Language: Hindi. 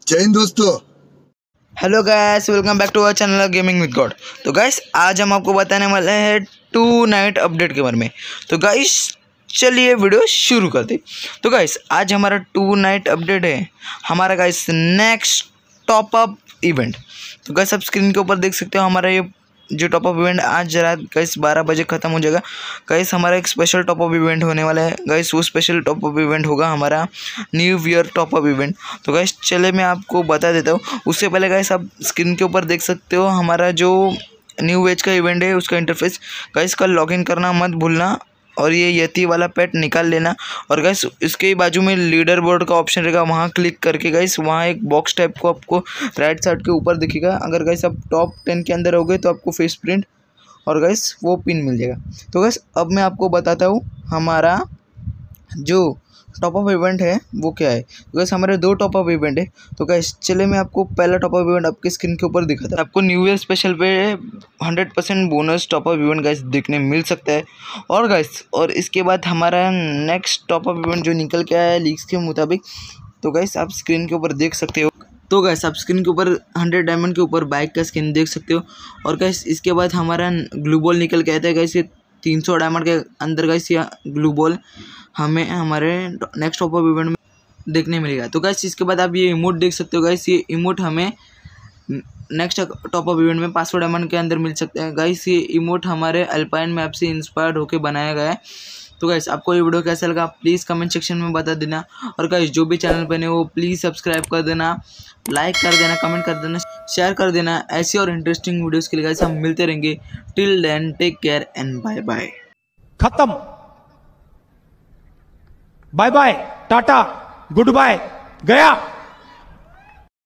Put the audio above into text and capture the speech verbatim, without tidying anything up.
जय हिंद दोस्तों। Hello guys, welcome back to our channel gaming with god. तो गाइस आज हम आपको बताने वाले हैं टू नाइट अपडेट के बारे में। तो गाइस चलिए वीडियो शुरू करते। तो गाइस आज हमारा टू नाइट अपडेट है, हमारा guys next top up event. तो गाइस आप स्क्रीन के ऊपर देख सकते हो हमारा ये जो टॉप अप इवेंट आज रात गाइस बारह बजे ख़त्म हो जाएगा। गाइस हमारा एक स्पेशल टॉप अप इवेंट होने वाला है गाइस, वो स्पेशल टॉप अप इवेंट होगा हमारा new year top up event. तो गाइस चले मैं आपको बता देता हूँ। उससे पहले गाइस आप स्क्रीन के ऊपर देख सकते हो हमारा जो न्यू एज का इवेंट है उसका इंटरफेस। गाइस कल लॉगिन करना मत भूलना और ये यति वाला पेट निकाल लेना। और गाइस इसके बाजू में लीडर बोर्ड का ऑप्शन रहेगा, वहाँ क्लिक करके गाइस वहाँ एक बॉक्स टाइप को आपको राइट साइड के ऊपर दिखेगा। अगर गाइस आप टॉप टेन के अंदर हो गए तो आपको फेस प्रिंट और गाइस वो पिन मिल जाएगा। तो गाइस अब मैं आपको बताता हूँ हमारा जो टॉप अप इवेंट है वो क्या है। तो गाइस हमारे दो टॉप अप इवेंट है। तो गाइस चले मैं आपको पहला टॉप अप इवेंट आपके स्क्रीन के ऊपर दिखाता हूँ। आपको न्यू ईयर स्पेशल पे hundred percent bonus top up event guys देखने मिल सकता है। और गाइस और इसके बाद हमारा नेक्स्ट टॉप अप इवेंट जो निकल के आया है लीक्स के मुताबिक, तो गाइस आप स्क्रीन के ऊपर देख सकते हो। तो गाइस आप स्क्रीन के ऊपर हंड्रेड डायमंड के ऊपर बाइक का स्किन देख सकते हो। और गाइस इसके बाद हमारा ग्लू बॉल निकल के आता है गाइस, ये तीन सौ डायमंड के अंदर गाइस ये ग्लू बॉल हमें हमारे नेक्स्ट टॉप अप इवेंट में देखने मिलेगा। तो गाइस इसके बाद आप ये इमोट देख सकते हो गाइस, ये इमोट हमें नेक्स्ट टॉप अप इवेंट में पाँच सौ डायमंड के अंदर मिल सकता है। गाइस ये इमोट हमारे अल्पाइन मैप से इंस्पायर्ड होकर बनाया गया है। तो गाइस आपको ये वीडियो कैसा लगा प्लीज़ कमेंट सेक्शन में बता देना। और गाइस जो भी चैनल पर नहीं वो प्लीज़ सब्सक्राइब कर देना, लाइक कर देना, कमेंट कर देना, शेयर कर देना। ऐसी और इंटरेस्टिंग वीडियोस के लिए गाइस हम मिलते रहेंगे। Till then take care and bye bye. खत्म, bye bye, ta ta, goodbye, गया।